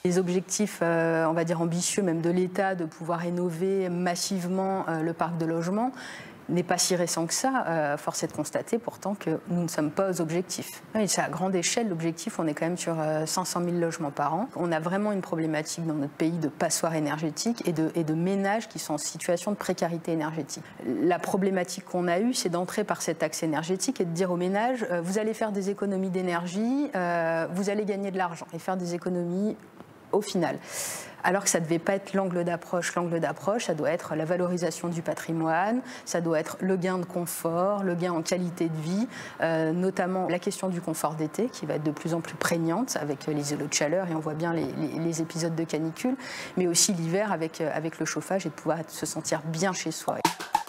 Les objectifs, on va dire ambitieux, même de l'État, de pouvoir rénover massivement le parc de logement, n'est pas si récent que ça. Force est de constater pourtant que nous ne sommes pas aux objectifs. C'est à grande échelle, l'objectif, on est quand même sur 500 000 logements par an. On a vraiment une problématique dans notre pays de passoires énergétiques et de ménages qui sont en situation de précarité énergétique. La problématique qu'on a eue, c'est d'entrer par cet axe énergétique et de dire aux ménages, vous allez faire des économies d'énergie, vous allez gagner de l'argent et faire des économies au final. Alors que ça ne devait pas être l'angle d'approche. L'angle d'approche, ça doit être la valorisation du patrimoine, ça doit être le gain de confort, le gain en qualité de vie, notamment la question du confort d'été qui va être de plus en plus prégnante avec les îlots de chaleur et on voit bien les épisodes de canicule, mais aussi l'hiver avec le chauffage et de pouvoir se sentir bien chez soi.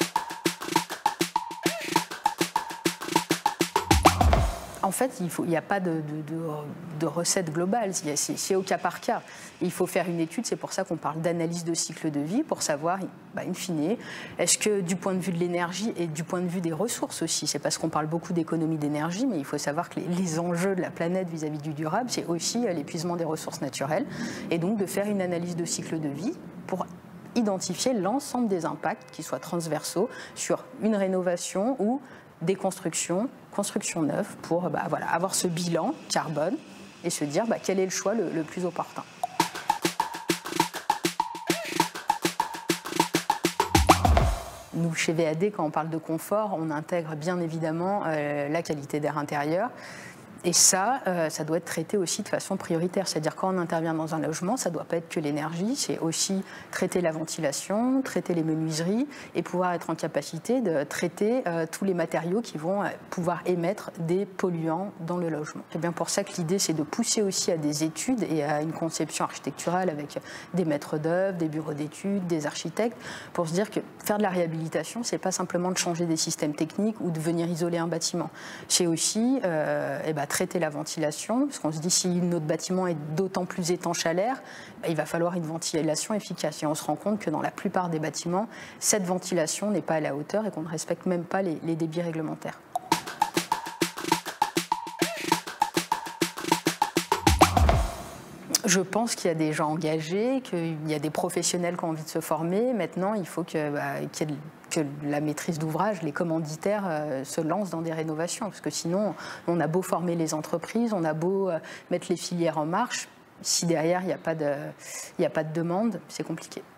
En fait, il n'y a pas de recette globale, c'est au cas par cas. Il faut faire une étude, c'est pour ça qu'on parle d'analyse de cycle de vie, pour savoir, in fine, est-ce que du point de vue de l'énergie et du point de vue des ressources aussi, c'est parce qu'on parle beaucoup d'économie d'énergie, mais il faut savoir que les enjeux de la planète vis-à-vis du durable, c'est aussi l'épuisement des ressources naturelles, et donc de faire une analyse de cycle de vie pour identifier l'ensemble des impacts qui soient transversaux sur une rénovation ou des construction neuve pour avoir ce bilan carbone et se dire quel est le choix le plus opportun. Nous, chez VAD, quand on parle de confort, on intègre bien évidemment la qualité d'air intérieur. Et ça doit être traité aussi de façon prioritaire. C'est-à-dire quand on intervient dans un logement, ça ne doit pas être que l'énergie, c'est aussi traiter la ventilation, traiter les menuiseries et pouvoir être en capacité de traiter tous les matériaux qui vont pouvoir émettre des polluants dans le logement. C'est bien pour ça que l'idée, c'est de pousser aussi à des études et à une conception architecturale avec des maîtres d'œuvre, des bureaux d'études, des architectes, pour se dire que faire de la réhabilitation, ce n'est pas simplement de changer des systèmes techniques ou de venir isoler un bâtiment. C'est aussi traiter la ventilation, parce qu'on se dit si notre bâtiment est d'autant plus étanche à l'air, il va falloir une ventilation efficace. Et on se rend compte que dans la plupart des bâtiments, cette ventilation n'est pas à la hauteur et qu'on ne respecte même pas les débits réglementaires. Je pense qu'il y a des gens engagés, qu'il y a des professionnels qui ont envie de se former. Maintenant, il faut que la maîtrise d'ouvrage, les commanditaires se lancent dans des rénovations. Parce que sinon, on a beau former les entreprises, on a beau mettre les filières en marche. Si derrière, il n'y a pas de demande, c'est compliqué.